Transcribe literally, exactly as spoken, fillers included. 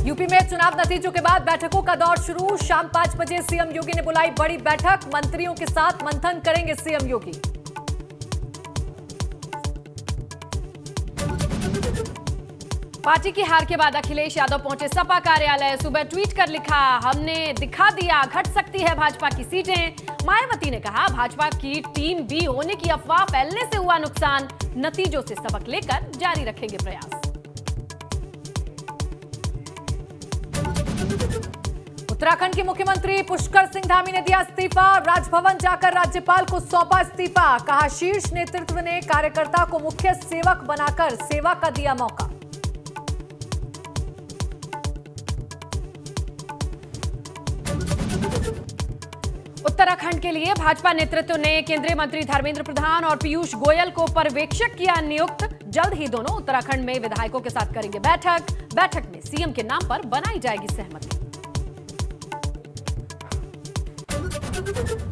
UP में चुनाव नतीजों के बाद बैठकों का दौर शुरू। शाम पांच बजे सीएम योगी ने बुलाई बड़ी बैठक। मंत्रियों के साथ मंथन करेंगे सीएम योगी। पार्टी की हार के बाद अखिलेश यादव पहुंचे सपा कार्यालय। सुबह ट्वीट कर लिखा, हमने दिखा दिया घट सकती है भाजपा की सीटें। मायावती ने कहा, भाजपा की टीम बी होने की अफवाह फैलने से हुआ नुकसान। नतीजों से सबक लेकर जारी रखेंगे प्रयास। उत्तराखंड के मुख्यमंत्री पुष्कर सिंह धामी ने दिया इस्तीफा। राजभवन जाकर राज्यपाल को सौंपा इस्तीफा। कहा, शीर्ष नेतृत्व ने कार्यकर्ता को मुख्य सेवक बनाकर सेवा का दिया मौका। उत्तराखंड के लिए भाजपा नेतृत्व ने केंद्रीय मंत्री धर्मेंद्र प्रधान और पीयूष गोयल को पर्यवेक्षक किया नियुक्त। जल्द ही दोनों उत्तराखंड में विधायकों के साथ करेंगे बैठक। बैठक में सीएम के नाम पर बनाई जाएगी सहमति।